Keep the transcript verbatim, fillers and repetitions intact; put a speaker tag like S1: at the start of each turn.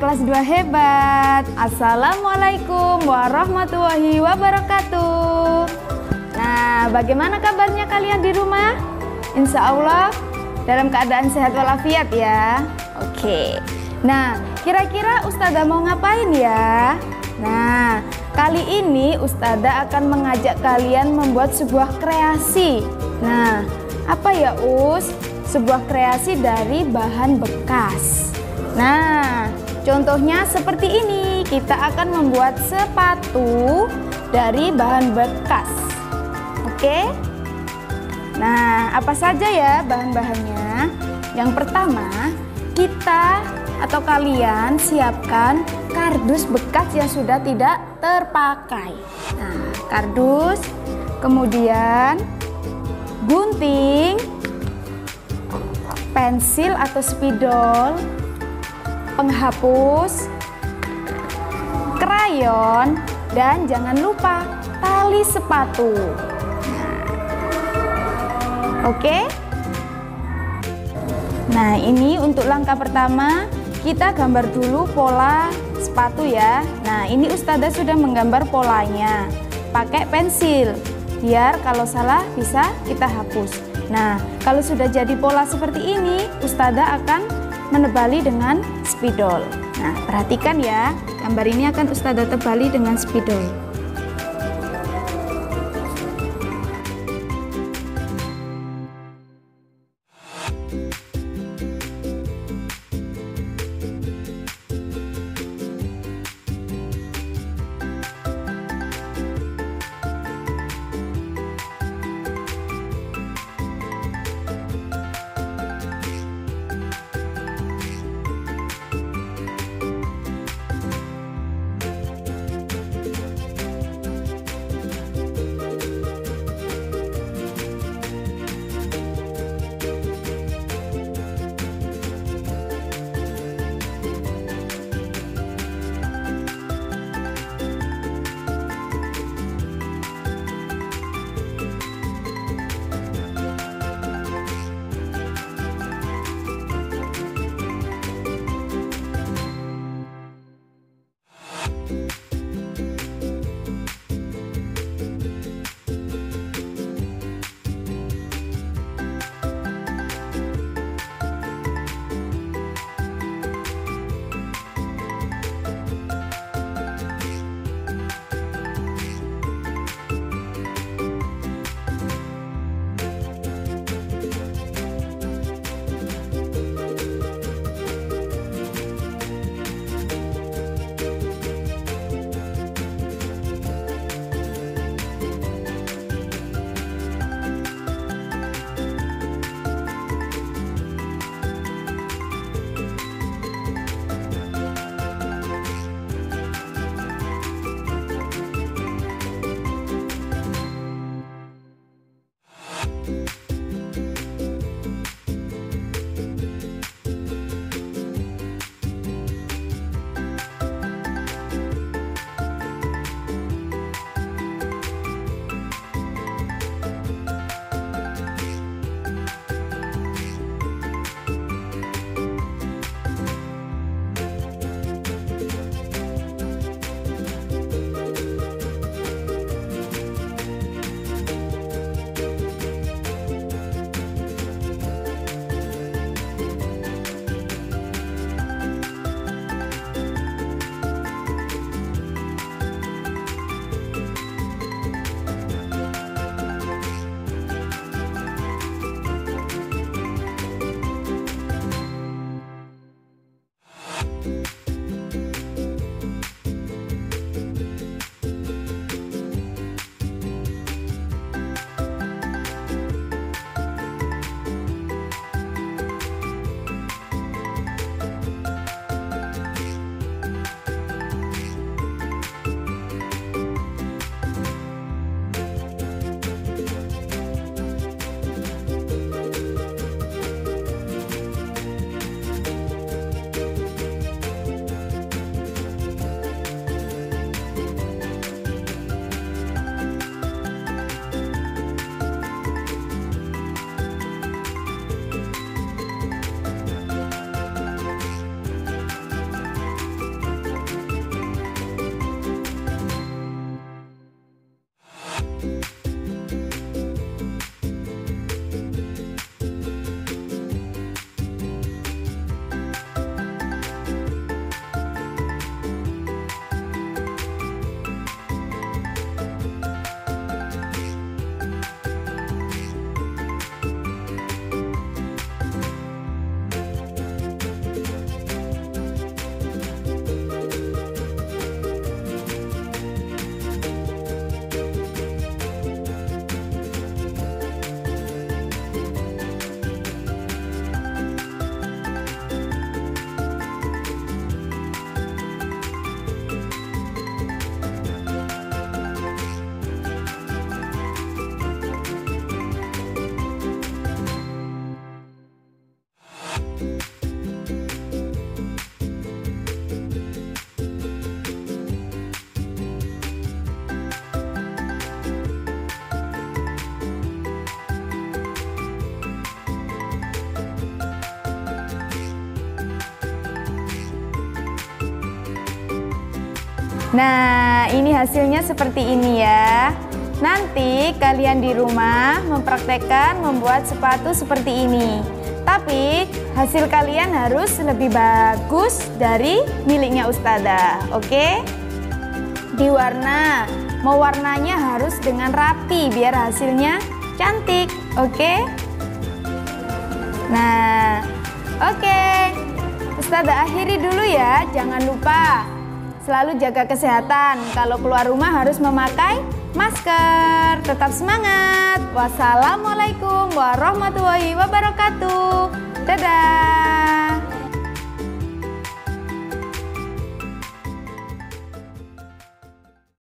S1: kelas dua hebat. Assalamualaikum warahmatullahi wabarakatuh. Nah, bagaimana kabarnya kalian di rumah? Insya Allah dalam keadaan sehat walafiat ya. Oke. Nah, kira-kira Ustazah mau ngapain ya? Nah, kali ini Ustazah akan mengajak kalian membuat sebuah kreasi. Nah, apa ya Us? Sebuah kreasi dari bahan bekas. Nah, contohnya seperti ini. Kita akan membuat sepatu dari bahan bekas. Oke? Nah, apa saja ya bahan-bahannya? Yang pertama, kita atau kalian siapkan kardus bekas yang sudah tidak terpakai. Nah, kardus, kemudian gunting, pensil atau spidol, penghapus, krayon, dan jangan lupa tali sepatu. Nah, oke? Nah, ini untuk langkah pertama, kita gambar dulu pola sepatu ya. Nah, ini Ustazah sudah menggambar polanya pakai pensil, biar kalau salah bisa kita hapus. Nah, kalau sudah jadi pola seperti ini, Ustazah akan menebali dengan spidol. Nah, perhatikan ya, gambar ini akan Ustazah tebali dengan spidol. Nah, ini hasilnya seperti ini ya. Nanti kalian di rumah mempraktekkan membuat sepatu seperti ini. Tapi hasil kalian harus lebih bagus dari miliknya Ustadzah, oke? Di warna, mau warnanya harus dengan rapi biar hasilnya cantik, oke? Nah, oke. Ustadzah akhiri dulu ya, jangan lupa selalu jaga kesehatan. Kalau keluar rumah harus memakai masker. Tetap semangat. Wassalamualaikum warahmatullahi wabarakatuh. Dadah.